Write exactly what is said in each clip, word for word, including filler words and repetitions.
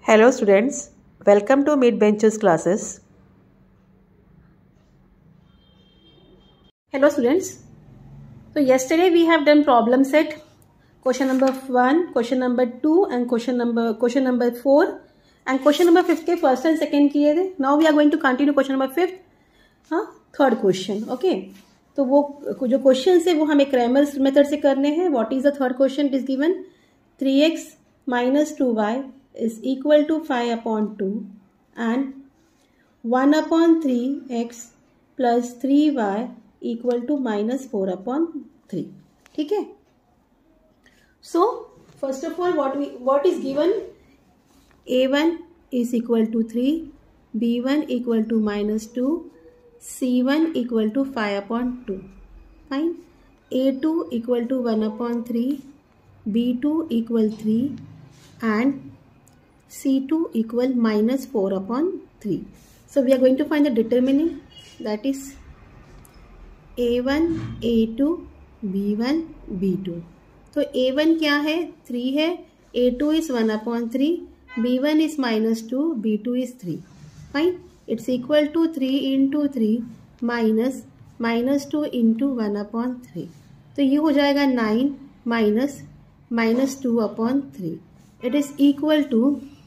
Hello students, welcome to Mid Benches classes. Hello students. So yesterday we have done problem set, question number one, question number two and question number question number four and question number fifth के first and second किए थे. Now we are going to continue question number fifth, हाँ third question. Okay. तो वो जो question है वो हमें क्रैमर्स मेथड से करने हैं. What is the third question? It is given three x minus two y is equal to five upon two and one upon three x plus three y equal to minus four upon three. ठीक है. So first of all what we what is given? a one is equal to three, b one equal to minus two, c one equal to five upon two. Fine. a two equal to one upon three, b two equal three and C two equal minus four upon three. So we are going to find the determining, that is A one, A two, B one, B two. तो A one क्या है? three है, A two is one upon three, B one is minus two, B two is three. Fine. It's equal to three into three minus minus two into one upon three. तो ये हो जाएगा nine minus minus two upon three. It is equal to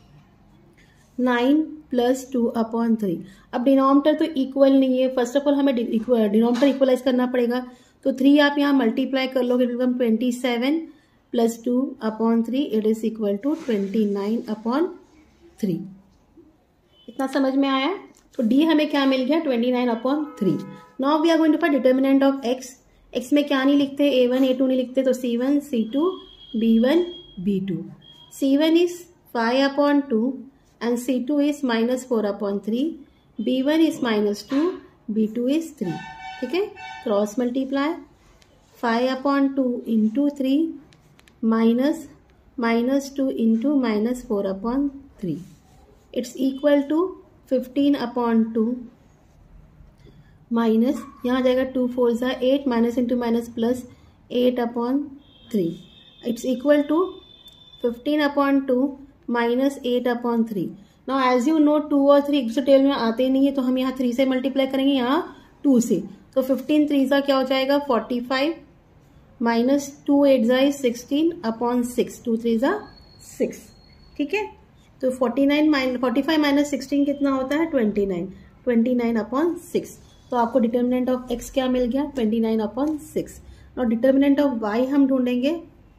nine plus two upon three. अब denominator तो equal नहीं है. First of all हमें denominator equalise करना पड़ेगा. तो थ्री आप यहाँ मल्टीप्लाई कर लोगे, it will twenty seven plus two upon three, it is equal to twenty nine upon three. इतना समझ में आया? तो डी हमें क्या मिल गया? Twenty nine upon three. Now we are going to find determinant of x. X में क्या नहीं लिखते? ए वन ए टू नहीं लिखते. तो c one C two B one B two. C one is five upon two and C two is minus four upon three, B one is minus two, B two is three. ठीक है. Cross multiply five upon two into three minus minus two into minus four upon three. It's equal to fifteen upon two minus यहाँ जाएगा two four ज़ा eight minus into minus plus eight upon three. It's equal to fifteen upon two minus eight upon three. Now as you know two और three एक दूसरे table में आते नहीं है, तो हम यहाँ थ्री से मल्टीप्लाई करेंगे, यहाँ टू से. तो फिफ्टीन थ्री ज़ा क्या हो जाएगा? Forty five minus two eight ज़ा is sixteen upon six. Two three ज़ा सिक्स. ठीक है. तो forty nine minus forty five minus sixteen कितना होता है? Twenty nine. Twenty nine upon six. तो आपको डिटर्मिनेंट ऑफ एक्स क्या मिल गया? Twenty nine upon six. और डिटर्मिनेंट ऑफ वाई हम ढूंढेंगे.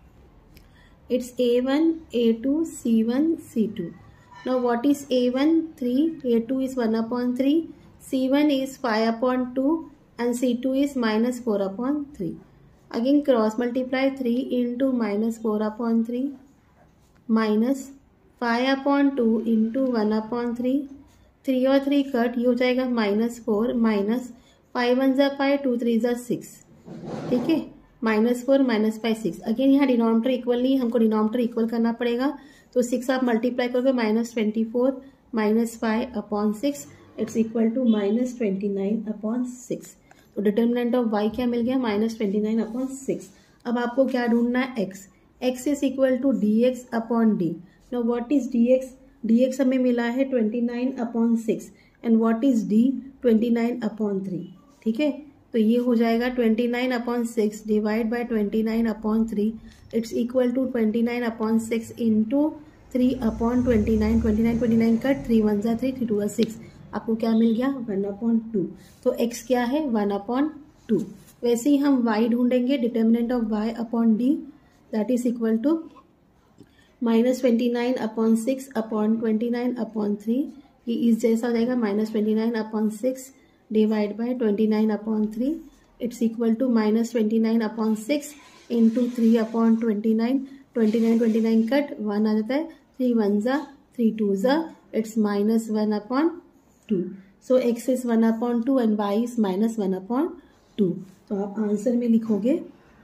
It's A one, A two, C one, C two. Now what is A one? three, A two is one upon three, C one is five upon two and C two is minus four upon three. Again cross multiply three into minus four upon three minus five upon two into one upon three. three और three cut, ये हो जाएगा minus four minus five one ज़ा five, two three ज़ा six. ठीक है. Minus four minus five six. Again यहाँ denominator equal नहीं, हमको डिनोमिनेटर इक्वल करना पड़ेगा. तो सिक्स आप मल्टीप्लाई करोगे minus twenty four minus five upon six, it's equal to minus twenty nine upon six. तो डिटर्मिनेंट ऑफ वाई क्या मिल गया? Minus twenty nine upon six. अब आपको क्या ढूंढना है? X. X is equal to d x upon d. Now what is D x? D x हमें मिला है twenty nine upon six and what is d? Twenty nine upon three. ठीक है. तो ये हो जाएगा twenty nine upon six divide by twenty nine upon three. It's equal to twenty nine upon six into three upon twenty nine. Twenty nine twenty nine cut, three one ज़ा three, three two ज़ा six. आपको क्या मिल गया? One upon two. तो x क्या है? One upon two. वैसे ही हम वाई ढूंढेंगे. Determinant of y upon d, that is equal to minus twenty nine upon six upon twenty nine upon three. ये इस जैसा हो जाएगा minus twenty nine upon six divide by twenty nine upon three. It's equal to minus twenty nine upon six into three upon twenty nine. Twenty nine twenty nine cut, one आ जाता है. Three one ज़ा, three two ज़ा, it's minus one upon two. So x is one upon two and y is minus one upon two. तो आप answer में लिखोगे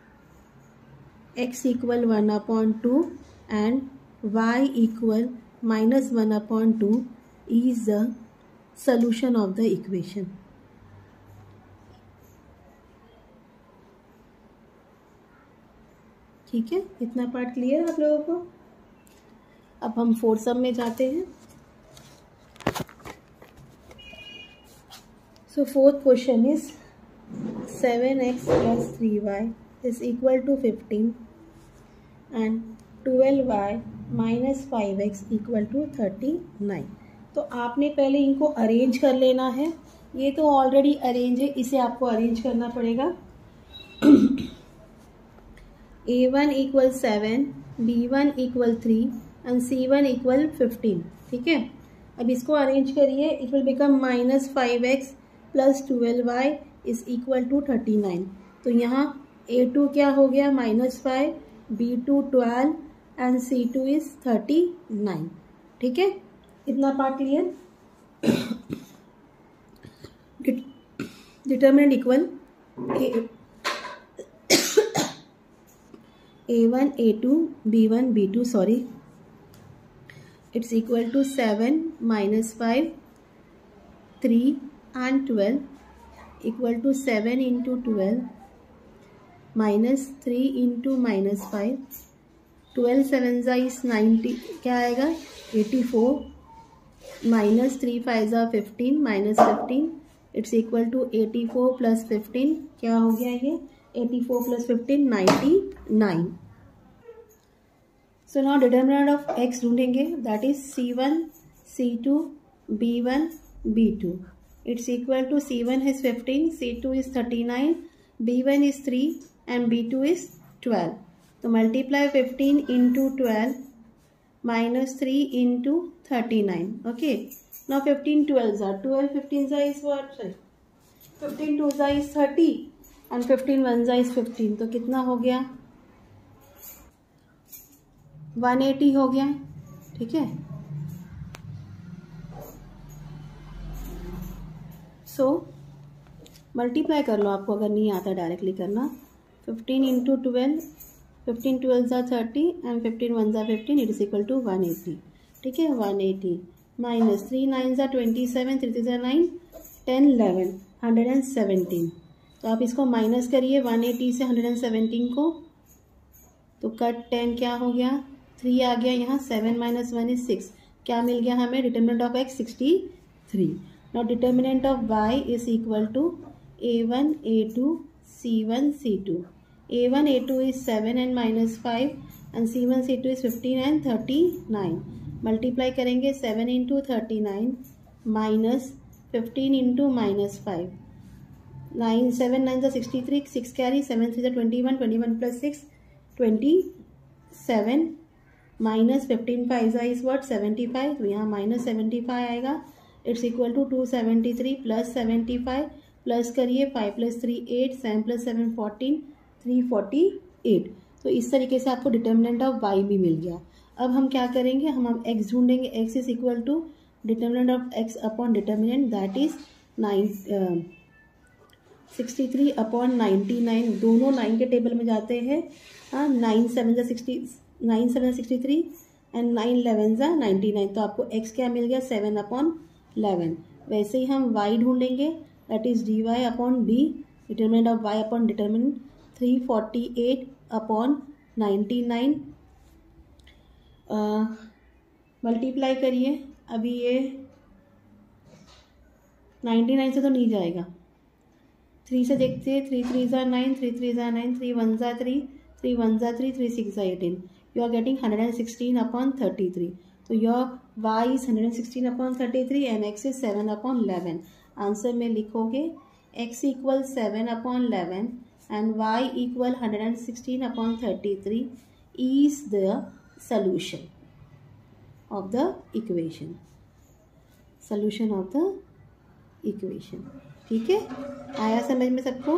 x equal one upon two and y equal minus one upon two is the solution of the equation. ठीक है. इतना part clear आप लोगों को? अब हम फोर्थ सम में जाते हैं। So fourth question is seven x plus three y is equal to fifteen and twelve y minus five x equal to thirty nine. तो आपने पहले इनको अरेंज कर लेना है। ये तो ऑलरेडी अरेंज है, इसे आपको अरेंज करना पड़ेगा। A one equal seven, b one equal three and c one equal fifteen. ठीक है, अब इसको अरेंज करिए। It will become minus five x plus twelve y is equal to thirty nine. तो यहाँ ए टू क्या हो गया, minus five, b two twelve and c two is thirty nine. ठीक है, इतना part clear. Determinant equal a one A two B one B to, sorry, it's equal to seven minus five, three and twelve equal to seven into twelve minus three into minus five, twelve seven ज़ा is ninety, क्या आएगा eighty four, minus three five ज़ा fifteen, minus fifteen, it's equal to eighty four plus fifteen, क्या हो गया ये, eighty four plus fifteen, ninety nine. So now determinant of x ढूंढेंगे, that is C one, C two, B one, B two. It's equal to C one is fifteen, c two is thirty nine, b one is three and B two is twelve. तो multiply fifteen into twelve minus three into thirty nine. Okay, now fifteen twelve ज़ा, twelve fifteen ज़ा is what, sorry, fifteen two ज़ा is thirty and fifteen one ज़ा is fifteen. तो कितना हो गया, one eighty हो गया। ठीक है, सो मल्टीप्लाई कर लो, आपको अगर नहीं आता डायरेक्टली करना। Fifteen into twelve, fifteen twelve ज़ा थर्टी एंड फिफ्टीन वन ज़ा fifteen, it is equal to one eighty. ठीक है, one eighty minus three nine ज़ा ट्वेंटी सेवन, थ्री थ्री ज़ा nine, ten eleven, hundred and seventeen. तो आप इसको minus करिए वन एटी से हंड्रेड एंड सेवेंटीन को, तो कट टेन क्या हो गया, थ्री आ गया यहाँ, seven minus one is six, क्या मिल गया हमें, determinant of x sixty three. Now determinant of y is equal to A one A two C one C two. A one A two is seven and minus five and c one C two is fifteen and thirty nine. Multiply करेंगे seven into thirty nine minus fifteen into minus five, nine seven nine ज़ा sixty three, six carry, seven three ज़ा twenty one, twenty one plus six twenty seven, minus fifteen five ज़ा is what, seventy five. तो यहाँ minus seventy five आएगा। It's equal to two seventy three plus seventy five, plus करिए five plus three eight, seven plus seven fourteen, three forty eight. तो इस तरीके से आपको डिटरमिनेंट ऑफ वाई भी मिल गया। अब हम क्या करेंगे, हम हम एक्स ढूंढेंगे। X is equal to determinant of x upon determinant, that is nine sixty three upon ninety nine. दोनों नाइन के टेबल में जाते हैं। हाँ, नाइन सेवन ज़ा sixty, nine seven sixty three and nine eleven ज़ा नाइन्टी नाइन। तो आपको एक्स क्या मिल गया, सेवन अपॉन इलेवन। वैसे ही हम वाई ढूंढेंगे, that is D y upon D, determinant of y upon determinant, three forty eight upon ninety nine. Multiply करिए, अभी ये नाइन्टी नाइन से तो नहीं जाएगा, थ्री से देखते हैं, थ्री थ्री ज़ा नाइन, थ्री थ्री ज़ा नाइन, थ्री वन ज़ा थ्री, थ्री वन ज़ा थ्री, थ्री सिक्स ज़ा eighteen. You are getting hundred and sixteen upon thirty three. So your y is hundred and sixteen upon thirty three and x is seven upon eleven. Answer में लिखोगे x equal seven upon eleven and y equal one hundred sixteen upon thirty-three is the solution of the equation. Solution of the equation. ठीक है, आया समझ में सबको।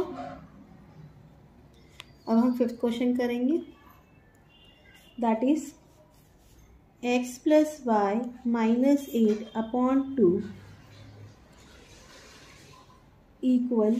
अब हम फिफ्थ क्वेश्चन करेंगे, that is x plus y minus eight upon two equal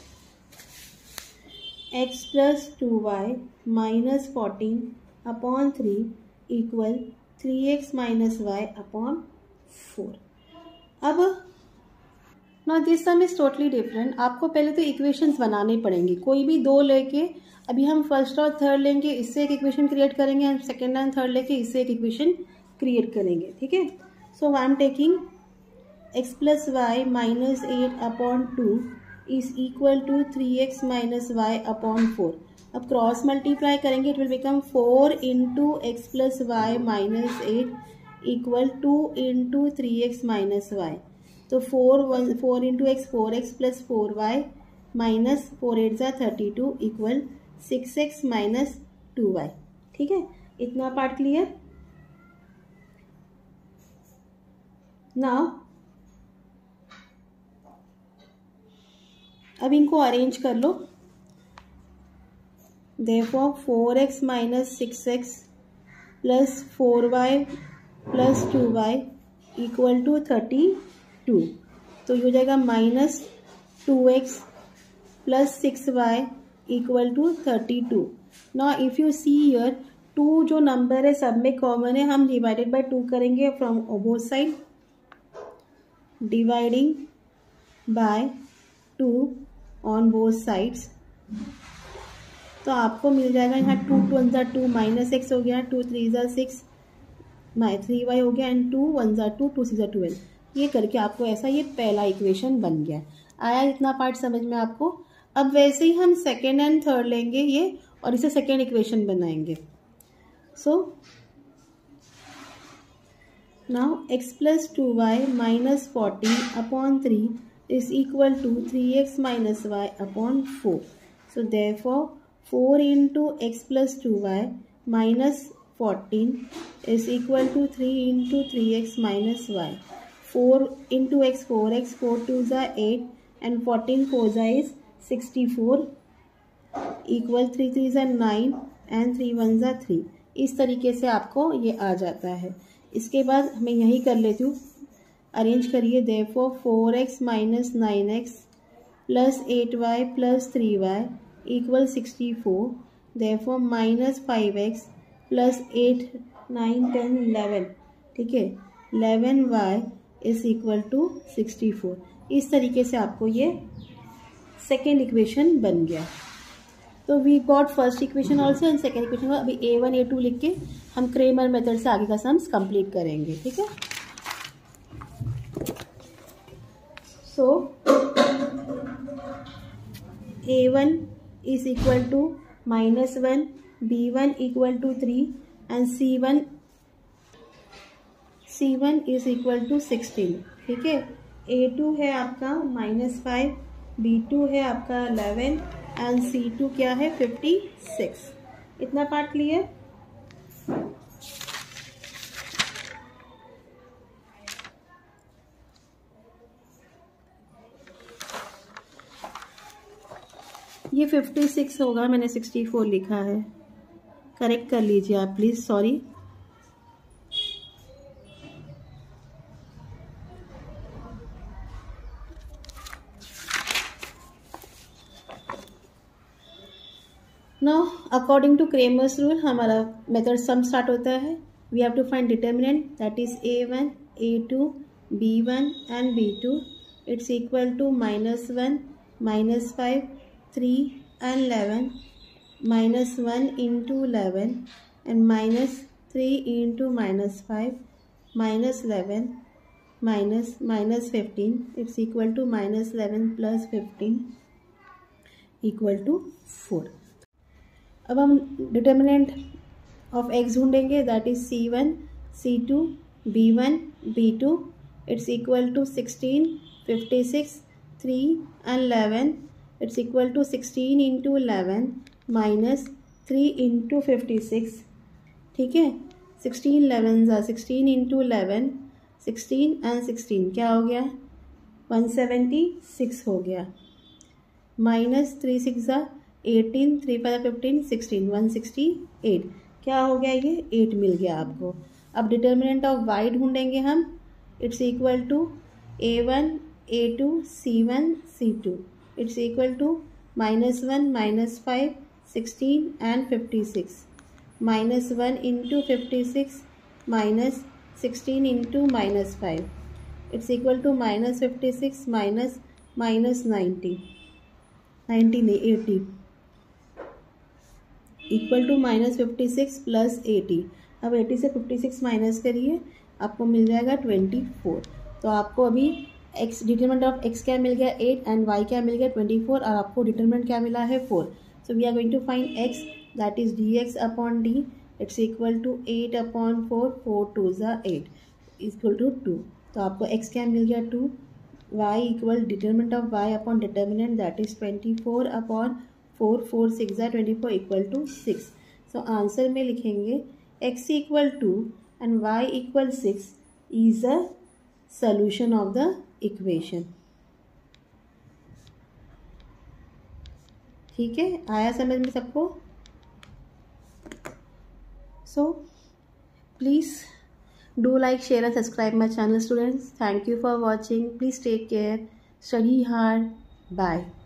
x plus two y minus fourteen upon three equal three x minus y upon four. अब ना this sum is totally different. आपको पहले तो equations बनाने पड़ेंगे, कोई भी दो लेके, अभी हम फर्स्ट और थर्ड लेंगे, इससे एक इक्वेशन क्रिएट करेंगे, एंड सेकेंड एंड थर्ड लेके इससे एक इक्वेशन क्रिएट करेंगे, ठीक है। So I am taking x plus y minus eight upon two is equal to three x minus y upon four. अब क्रॉस मल्टीप्लाई करेंगे, it will become four into x plus y minus eight equal to into three x minus y. तो four one four into x four x plus four Y minus four eight ज़ा thirty two equal six x minus two y, ठीक है। इतना part clear. Now अब इनको arrange कर लो। Therefore four x minus six x plus four y plus two y equal to thirty two. तो ये हो जाएगा minus two x plus six y equal to thirty two. Now if you see here two जो नंबर है सब में common है, हम डिवाइडेड बाय टू करेंगे from both side, dividing by two on both sides. तो आपको मिल जाएगा यहाँ टू टू वन ज़ा टू माइनस एक्स हो गया, टू थ्री ज़ा सिक्स माइ थ्री वाई हो गया एंड टू वन ज़ा टू टू सिक्स ज़ा ट्वेल्व। ये करके आपको ऐसा ये पहला इक्वेशन बन गया। आया इतना पार्ट समझ में आपको। अब वैसे ही हम सेकेंड एंड थर्ड लेंगे ये और इसे सेकेंड इक्वेशन बनाएंगे। So now x plus two y minus forty upon three is equal to three x minus y upon four. So therefore four into x plus two y minus fourteen is equal to three into three x minus y. Four into x four x, four two ज़ा eight and fourteen four ज़ा is sixty four equal three three ज़ा nine and three one ज़ा three. इस तरीके से आपको ये आ जाता है। इसके बाद मैं यही कर लेती हूँ, अरेंज करिए। Therefore four x minus nine x plus eight y plus three y equal sixty four. Therefore minus five x plus eight nine ten eleven, ठीक है, eleven y is equal to sixty four. इस तरीके से आपको ये second equation बन गया। तो we got first equation also and second equation. अभी ए वन ए टू लिख के हम क्रेमर मेथड से आगे का सम्स कंप्लीट करेंगे, ठीक है। So A one is equal to minus one, B one equal to three and C one C one is equal to sixteen, ठीक है। A टू है आपका माइनस फाइव, B टू है आपका इलेवन एंड C टू क्या है fifty six. इतना part clear. ये फिफ्टी सिक्स होगा, मैंने सिक्सटी फोर लिखा है, करेक्ट कर लीजिए आप please, sorry. Now according to Cramer's rule हमारा मेथड सम स्टार्ट होता है। We have to find determinant that is A one, A two, B one and B two. It's equal to minus one, minus five, three and eleven, minus one into eleven and minus three into minus five, minus eleven, minus minus fifteen, it's equal to minus eleven plus fifteen equal to four. अब हम determinant of x ढूंढेंगे, that is C one, C two, B one, B two. It's equal to sixteen, fifty six, three and eleven. It's equal to sixteen into eleven minus three into fifty six, ठीक है। Sixteen eleven ज़ा sixteen into eleven, sixteen and sixteen क्या हो गया, one seventy six हो गया। Minus three six ज़ा eighteen, three five fifteen, sixteen, one sixty eight क्या हो गया, ये एट मिल गया आपको। अब डिटर्मिनेंट ऑफ वाई ढूंढेंगे हम। It's equal to A one, A two, C one, C two. It's equal to minus one, minus five, sixteen and fifty six, minus one into fifty six minus sixteen into minus five. It's equal to minus fifty six minus minus ninety, ninety नहीं eighty, equal to minus fifty six plus eighty. अब eighty से fifty six minus करिए, आपको मिल जाएगा twenty four. तो आपको अभी x डिटरमिनेंट ऑफ x क्या मिल गया एट एंड y क्या मिल गया ट्वेंटी फोर, और आपको डिटरमिनेंट क्या मिला है four. So we are going to find x, that is D x upon D, it's equal to eight upon four, four two ज़ा एट इक्वल टू टू। तो आपको x क्या मिल गया two, y equal determinant of y upon determinant that is twenty four upon four, four six ज़ा twenty four equal to six. So answer में लिखेंगे x equal to and y equal six is a solution of the equation। ठीक है, आया समझ में सबको? So please do like, share and subscribe my channel students. Thank you for watching. Please take care, study hard, bye.